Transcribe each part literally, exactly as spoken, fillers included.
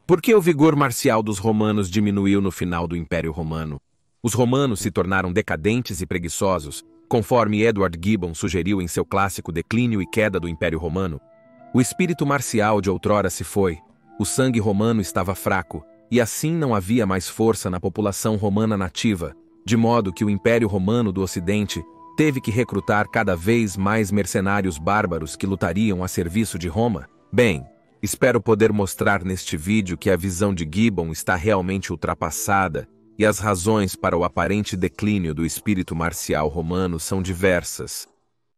Por que o vigor marcial dos romanos diminuiu no final do Império Romano? Os romanos se tornaram decadentes e preguiçosos, conforme Edward Gibbon sugeriu em seu clássico Declínio e Queda do Império Romano. O espírito marcial de outrora se foi, o sangue romano estava fraco, e assim não havia mais força na população romana nativa, de modo que o Império Romano do Ocidente teve que recrutar cada vez mais mercenários bárbaros que lutariam a serviço de Roma. Bem, espero poder mostrar neste vídeo que a visão de Gibbon está realmente ultrapassada e as razões para o aparente declínio do espírito marcial romano são diversas.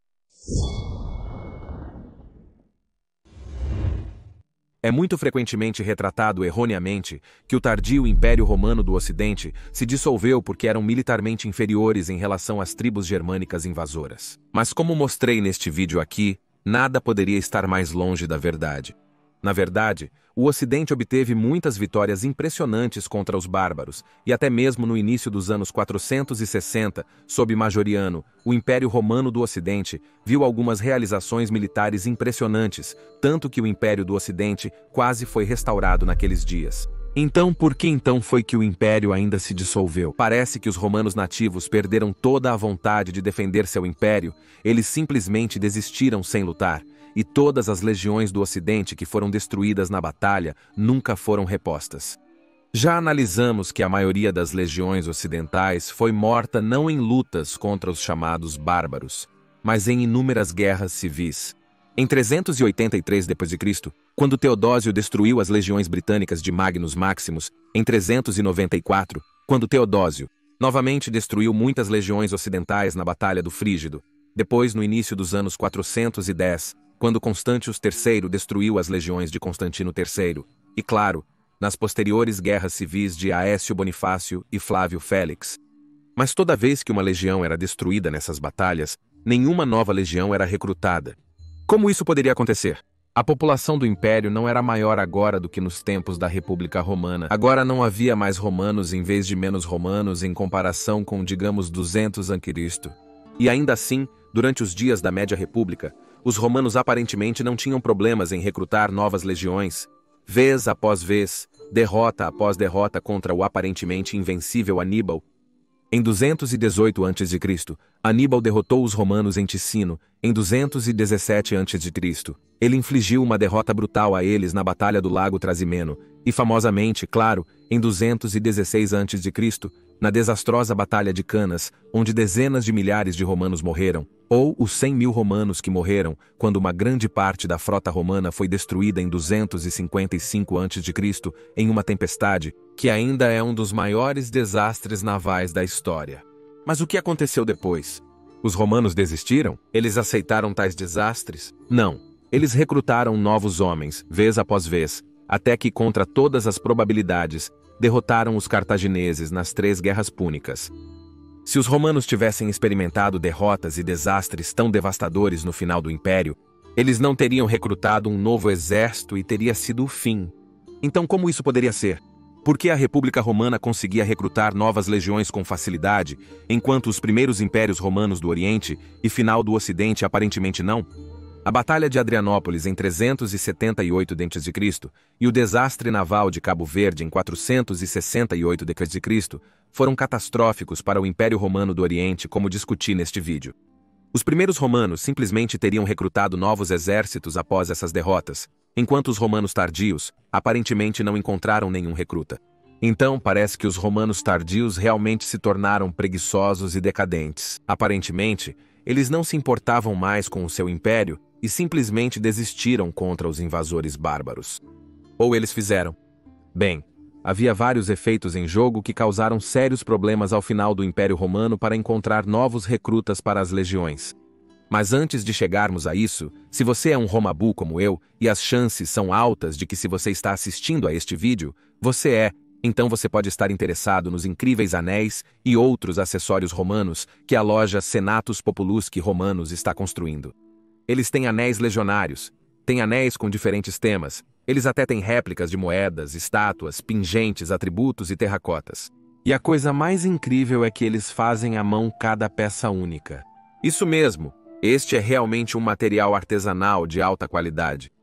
É muito frequentemente retratado erroneamente que o tardio Império Romano do Ocidente se dissolveu porque eram militarmente inferiores em relação às tribos germânicas invasoras. Mas como mostrei neste vídeo aqui, nada poderia estar mais longe da verdade. Na verdade, o Ocidente obteve muitas vitórias impressionantes contra os bárbaros, e até mesmo no início dos anos quatrocentos e sessenta, sob Majoriano, o Império Romano do Ocidente viu algumas realizações militares impressionantes, tanto que o Império do Ocidente quase foi restaurado naqueles dias. Então, por que então foi que o Império ainda se dissolveu? Parece que os romanos nativos perderam toda a vontade de defender seu império, eles simplesmente desistiram sem lutar, e todas as legiões do Ocidente que foram destruídas na batalha nunca foram repostas. Já analisamos que a maioria das legiões ocidentais foi morta não em lutas contra os chamados bárbaros, mas em inúmeras guerras civis. Em trezentos e oitenta e três depois de Cristo, quando Teodósio destruiu as legiões britânicas de Magnus Maximus, em trezentos e noventa e quatro, quando Teodósio novamente destruiu muitas legiões ocidentais na Batalha do Frígido, depois no início dos anos quatrocentos e dez, quando Constantius terceiro destruiu as legiões de Constantino terceiro, e claro, nas posteriores guerras civis de Aécio Bonifácio e Flávio Félix. Mas toda vez que uma legião era destruída nessas batalhas, nenhuma nova legião era recrutada. Como isso poderia acontecer? A população do Império não era maior agora do que nos tempos da República Romana. Agora não havia mais romanos em vez de menos romanos em comparação com, digamos, duzentos antes de Cristo. E ainda assim, durante os dias da Média República, os romanos aparentemente não tinham problemas em recrutar novas legiões. Vez após vez, derrota após derrota contra o aparentemente invencível Aníbal. Em duzentos e dezoito antes de Cristo, Aníbal derrotou os romanos em Ticino. Em duzentos e dezessete antes de Cristo, ele infligiu uma derrota brutal a eles na Batalha do Lago Trasimeno, e famosamente, claro, em duzentos e dezesseis antes de Cristo, na desastrosa Batalha de Canas, onde dezenas de milhares de romanos morreram, ou os cem mil romanos que morreram, quando uma grande parte da frota romana foi destruída em duzentos e cinquenta e cinco antes de Cristo, em uma tempestade, que ainda é um dos maiores desastres navais da história. Mas o que aconteceu depois? Os romanos desistiram? Eles aceitaram tais desastres? Não. Eles recrutaram novos homens, vez após vez, até que, contra todas as probabilidades, derrotaram os cartagineses nas três guerras púnicas. Se os romanos tivessem experimentado derrotas e desastres tão devastadores no final do Império, eles não teriam recrutado um novo exército e teria sido o fim. Então como isso poderia ser? Por que a República Romana conseguia recrutar novas legiões com facilidade, enquanto os primeiros impérios romanos do Oriente e final do Ocidente aparentemente não? A Batalha de Adrianópolis em trezentos e setenta e oito antes de Cristo e o desastre naval de Cabo Verde em quatrocentos e sessenta e oito depois de Cristo foram catastróficos para o Império Romano do Oriente, como discuti neste vídeo. Os primeiros romanos simplesmente teriam recrutado novos exércitos após essas derrotas, enquanto os romanos tardios aparentemente não encontraram nenhum recruta. Então parece que os romanos tardios realmente se tornaram preguiçosos e decadentes. Aparentemente, eles não se importavam mais com o seu império e simplesmente desistiram contra os invasores bárbaros. Ou eles fizeram. Bem, havia vários efeitos em jogo que causaram sérios problemas ao final do Império Romano para encontrar novos recrutas para as legiões. Mas antes de chegarmos a isso, se você é um romabu como eu, e as chances são altas de que se você está assistindo a este vídeo, você é, então você pode estar interessado nos incríveis anéis e outros acessórios romanos que a loja Senatus Populusque Romanos está construindo. Eles têm anéis legionários, têm anéis com diferentes temas, eles até têm réplicas de moedas, estátuas, pingentes, atributos e terracotas. E a coisa mais incrível é que eles fazem à mão cada peça única. Isso mesmo, este é realmente um material artesanal de alta qualidade.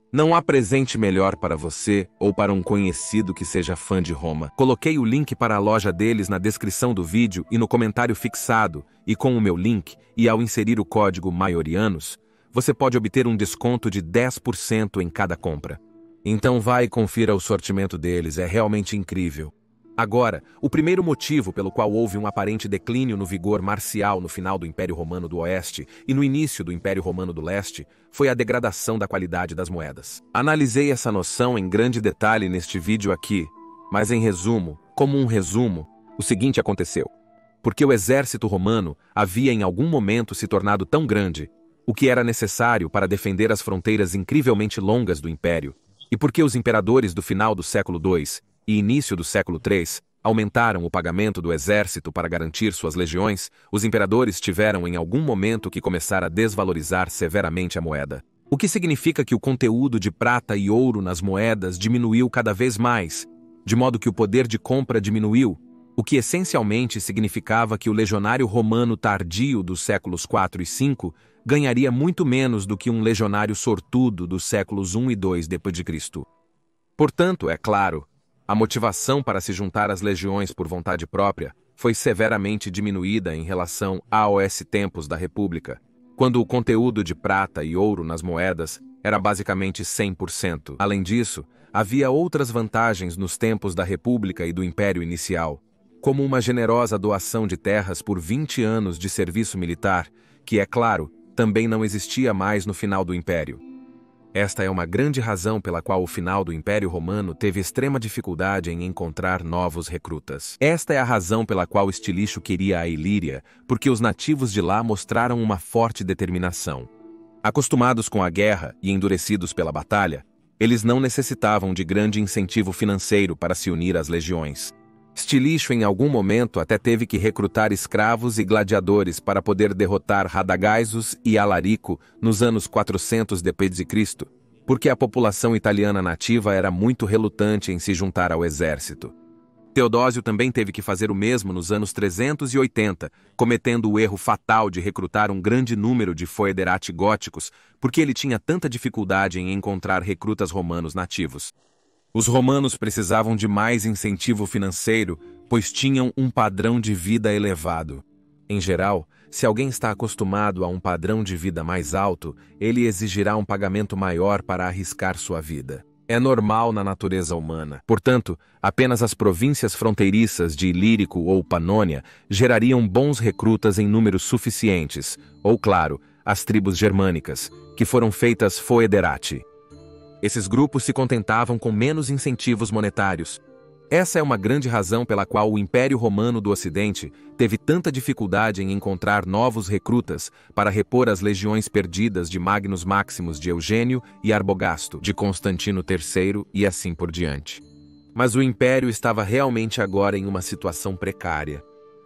Não há presente melhor para você ou para um conhecido que seja fã de Roma. Coloquei o link para a loja deles na descrição do vídeo e no comentário fixado, e com o meu link, e ao inserir o código Maiorianos, você pode obter um desconto de dez por cento em cada compra. Então vai e confira o sortimento deles, é realmente incrível. Agora, o primeiro motivo pelo qual houve um aparente declínio no vigor marcial no final do Império Romano do Oeste e no início do Império Romano do Leste foi a degradação da qualidade das moedas. Analisei essa noção em grande detalhe neste vídeo aqui, mas em resumo, como um resumo, o seguinte aconteceu. Porque o exército romano havia em algum momento se tornado tão grande, o que era necessário para defender as fronteiras incrivelmente longas do Império, e porque os imperadores do final do século dois e início do século três aumentaram o pagamento do exército para garantir suas legiões, os imperadores tiveram em algum momento que começar a desvalorizar severamente a moeda. O que significa que o conteúdo de prata e ouro nas moedas diminuiu cada vez mais, de modo que o poder de compra diminuiu, o que essencialmente significava que o legionário romano tardio dos séculos quatro e cinco ganharia muito menos do que um legionário sortudo dos séculos um e dois depois de Cristo. Portanto, é claro, a motivação para se juntar às legiões por vontade própria foi severamente diminuída em relação aos tempos da República, quando o conteúdo de prata e ouro nas moedas era basicamente cem por cento. Além disso, havia outras vantagens nos tempos da República e do Império inicial, como uma generosa doação de terras por vinte anos de serviço militar, que, é claro, também não existia mais no final do Império. Esta é uma grande razão pela qual o final do Império Romano teve extrema dificuldade em encontrar novos recrutas. Esta é a razão pela qual Estilício queria a Ilíria, porque os nativos de lá mostraram uma forte determinação. Acostumados com a guerra e endurecidos pela batalha, eles não necessitavam de grande incentivo financeiro para se unir às legiões. Estilício em algum momento até teve que recrutar escravos e gladiadores para poder derrotar Radagaisus e Alarico nos anos quatrocentos depois de Cristo, porque a população italiana nativa era muito relutante em se juntar ao exército. Teodósio também teve que fazer o mesmo nos anos trezentos e oitenta, cometendo o erro fatal de recrutar um grande número de foederati góticos, porque ele tinha tanta dificuldade em encontrar recrutas romanos nativos. Os romanos precisavam de mais incentivo financeiro, pois tinham um padrão de vida elevado. Em geral, se alguém está acostumado a um padrão de vida mais alto, ele exigirá um pagamento maior para arriscar sua vida. É normal na natureza humana. Portanto, apenas as províncias fronteiriças de Ilírico ou Panônia gerariam bons recrutas em números suficientes, ou, claro, as tribos germânicas, que foram feitas foederati. Esses grupos se contentavam com menos incentivos monetários. Essa é uma grande razão pela qual o Império Romano do Ocidente teve tanta dificuldade em encontrar novos recrutas para repor as legiões perdidas de Magnus Maximus de Eugênio e Arbogasto de Constantino terceiro e assim por diante. Mas o Império estava realmente agora em uma situação precária.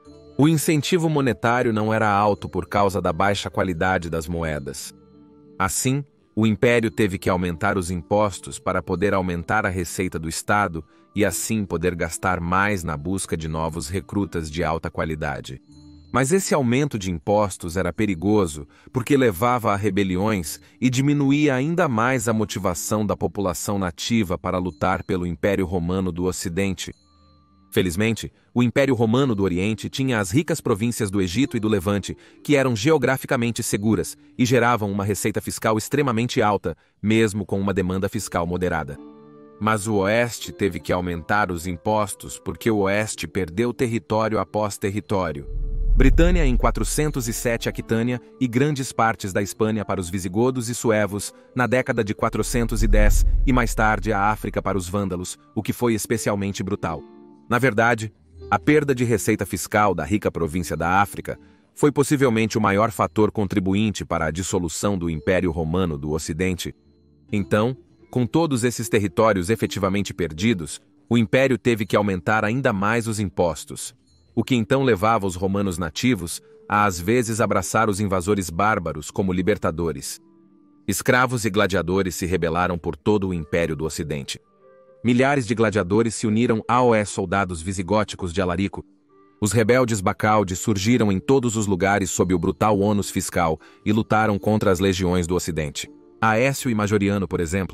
O incentivo monetário não era alto por causa da baixa qualidade das moedas. Assim, o Império teve que aumentar os impostos para poder aumentar a receita do Estado e assim poder gastar mais na busca de novos recrutas de alta qualidade. Mas esse aumento de impostos era perigoso porque levava a rebeliões e diminuía ainda mais a motivação da população nativa para lutar pelo Império Romano do Ocidente. Felizmente, o Império Romano do Oriente tinha as ricas províncias do Egito e do Levante, que eram geograficamente seguras e geravam uma receita fiscal extremamente alta, mesmo com uma demanda fiscal moderada. Mas o Oeste teve que aumentar os impostos porque o Oeste perdeu território após território. Britânia em quatrocentos e sete, Aquitânia e grandes partes da Espanha para os visigodos e suevos na década de quatrocentos e dez e mais tarde a África para os vândalos, o que foi especialmente brutal. Na verdade, a perda de receita fiscal da rica província da África foi possivelmente o maior fator contribuinte para a dissolução do Império Romano do Ocidente. Então, com todos esses territórios efetivamente perdidos, o Império teve que aumentar ainda mais os impostos, o que então levava os romanos nativos a às vezes abraçar os invasores bárbaros como libertadores. Escravos e gladiadores se rebelaram por todo o Império do Ocidente. Milhares de gladiadores se uniram aos soldados visigóticos de Alarico. Os rebeldes bacaldes surgiram em todos os lugares sob o brutal ônus fiscal e lutaram contra as legiões do Ocidente. Aécio e Majoriano, por exemplo,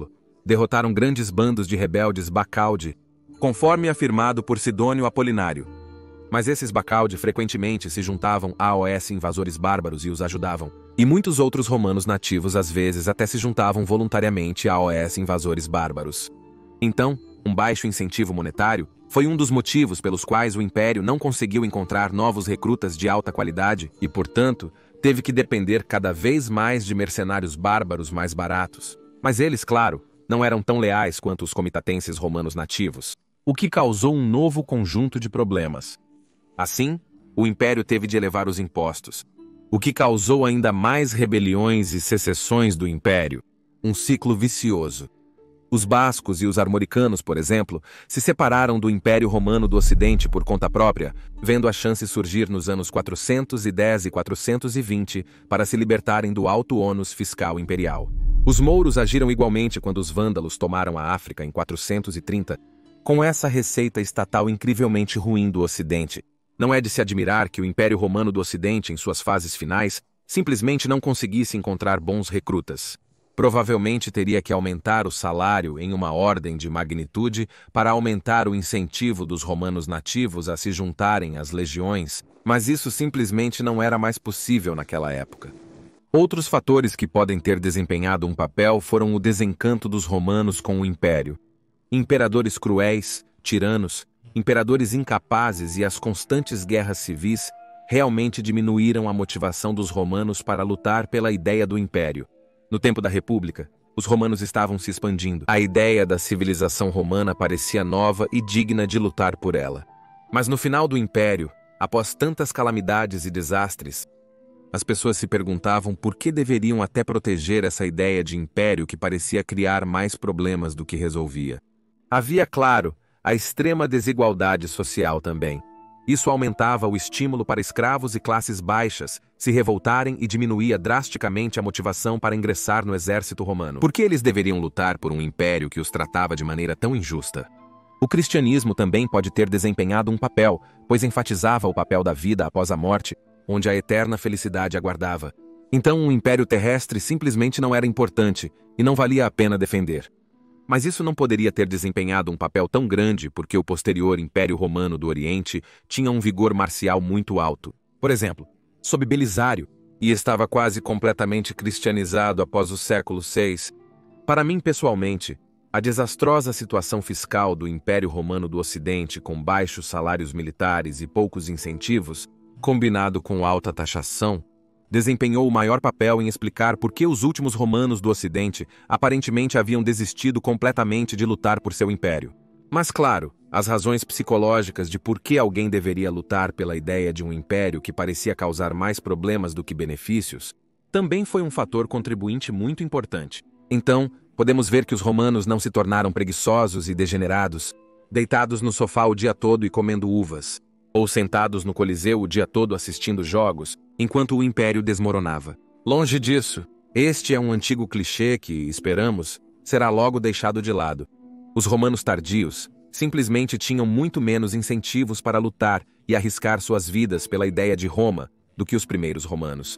derrotaram grandes bandos de rebeldes Bacalde, conforme afirmado por Sidônio Apolinário. Mas esses Bacalde frequentemente se juntavam aos invasores bárbaros e os ajudavam, e muitos outros romanos nativos às vezes até se juntavam voluntariamente aos invasores bárbaros. Então, um baixo incentivo monetário foi um dos motivos pelos quais o Império não conseguiu encontrar novos recrutas de alta qualidade e, portanto, teve que depender cada vez mais de mercenários bárbaros mais baratos. Mas eles, claro, não eram tão leais quanto os comitatenses romanos nativos, o que causou um novo conjunto de problemas. Assim, o Império teve de elevar os impostos, o que causou ainda mais rebeliões e secessões do Império, um ciclo vicioso. Os bascos e os armoricanos, por exemplo, se separaram do Império Romano do Ocidente por conta própria, vendo a chance surgir nos anos quatrocentos e dez e quatrocentos e vinte para se libertarem do alto ônus fiscal imperial. Os mouros agiram igualmente quando os vândalos tomaram a África em quatrocentos e trinta, com essa receita estatal incrivelmente ruim do Ocidente. Não é de se admirar que o Império Romano do Ocidente, em suas fases finais, simplesmente não conseguisse encontrar bons recrutas. Provavelmente teria que aumentar o salário em uma ordem de magnitude para aumentar o incentivo dos romanos nativos a se juntarem às legiões, mas isso simplesmente não era mais possível naquela época. Outros fatores que podem ter desempenhado um papel foram o desencanto dos romanos com o Império. Imperadores cruéis, tiranos, imperadores incapazes e as constantes guerras civis realmente diminuíram a motivação dos romanos para lutar pela ideia do Império. No tempo da República, os romanos estavam se expandindo. A ideia da civilização romana parecia nova e digna de lutar por ela. Mas no final do Império, após tantas calamidades e desastres, as pessoas se perguntavam por que deveriam até proteger essa ideia de império que parecia criar mais problemas do que resolvia. Havia, claro, a extrema desigualdade social também. Isso aumentava o estímulo para escravos e classes baixas se revoltarem e diminuía drasticamente a motivação para ingressar no exército romano. Por que eles deveriam lutar por um império que os tratava de maneira tão injusta? O cristianismo também pode ter desempenhado um papel, pois enfatizava o papel da vida após a morte, onde a eterna felicidade aguardava. Então um império terrestre simplesmente não era importante e não valia a pena defender. Mas isso não poderia ter desempenhado um papel tão grande porque o posterior Império Romano do Oriente tinha um vigor marcial muito alto. Por exemplo, sob Belisário, e estava quase completamente cristianizado após o século seis. Para mim, pessoalmente, a desastrosa situação fiscal do Império Romano do Ocidente com baixos salários militares e poucos incentivos, combinado com alta taxação, desempenhou o maior papel em explicar por que os últimos romanos do Ocidente aparentemente haviam desistido completamente de lutar por seu império. Mas claro, as razões psicológicas de por que alguém deveria lutar pela ideia de um império que parecia causar mais problemas do que benefícios, também foi um fator contribuinte muito importante. Então, podemos ver que os romanos não se tornaram preguiçosos e degenerados, deitados no sofá o dia todo e comendo uvas, ou sentados no Coliseu o dia todo assistindo jogos, enquanto o império desmoronava. Longe disso, este é um antigo clichê que, esperamos, será logo deixado de lado. Os romanos tardios simplesmente tinham muito menos incentivos para lutar e arriscar suas vidas pela ideia de Roma do que os primeiros romanos.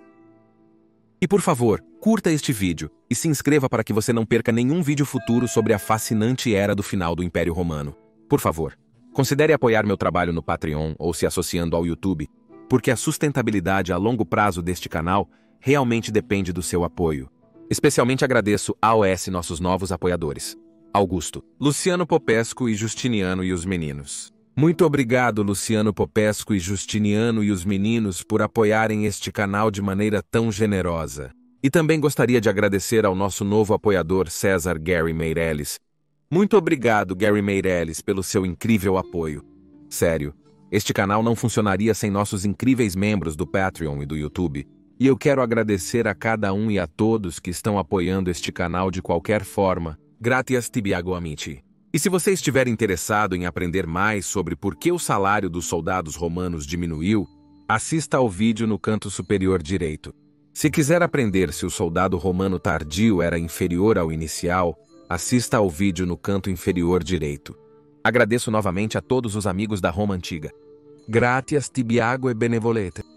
E por favor, curta este vídeo e se inscreva para que você não perca nenhum vídeo futuro sobre a fascinante era do final do Império Romano. Por favor, considere apoiar meu trabalho no Patreon ou se associando ao YouTube, porque a sustentabilidade a longo prazo deste canal realmente depende do seu apoio. Especialmente agradeço aos nossos novos apoiadores: Augusto, Luciano Popesco e Justiniano e os meninos. Muito obrigado, Luciano Popesco e Justiniano e os meninos, por apoiarem este canal de maneira tão generosa. E também gostaria de agradecer ao nosso novo apoiador César Gary Meirelles. Muito obrigado, Gary Meirelles, pelo seu incrível apoio. Sério, este canal não funcionaria sem nossos incríveis membros do Patreon e do YouTube. E eu quero agradecer a cada um e a todos que estão apoiando este canal de qualquer forma. Gratias tibiago amici. E se você estiver interessado em aprender mais sobre por que o salário dos soldados romanos diminuiu, assista ao vídeo no canto superior direito. Se quiser aprender se o soldado romano tardio era inferior ao inicial, assista ao vídeo no canto inferior direito. Agradeço novamente a todos os amigos da Roma Antiga. Gratias tibiago e benevolete.